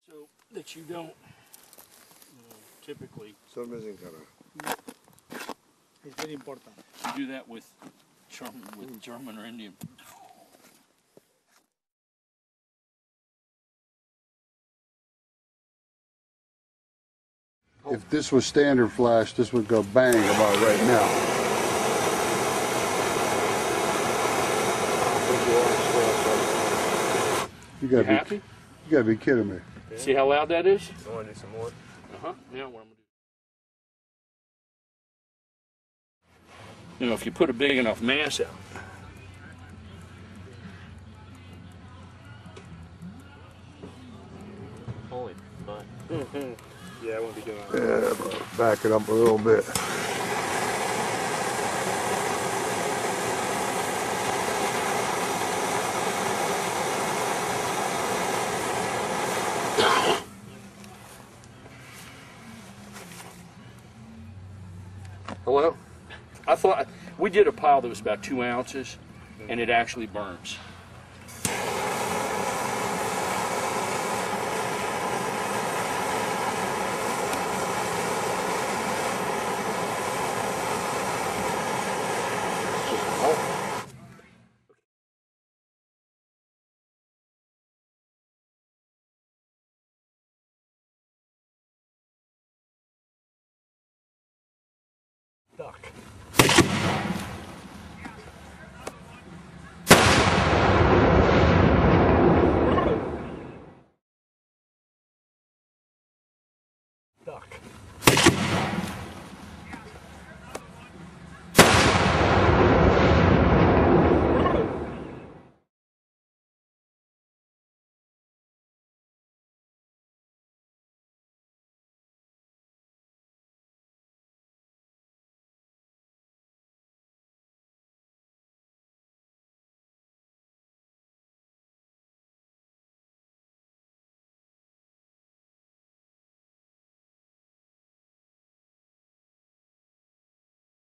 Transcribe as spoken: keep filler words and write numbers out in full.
So that you don't uh, typically. Son me desencarar. It's very important. You do that with German, with German or Indian. If this was standard flash, this would go bang about right now. You gotta You be, happy? you gotta be kidding me. See how loud that is? You want to do some more? Uh-huh. Now what I'm gonna do. You know, if you put a big enough mass out. Holy fuck. Yeah, I won't be doing that. Yeah, back it up a little bit. Hello? I thought, we did a pile that was about two ounces, and it actually burns. Duck. Duck.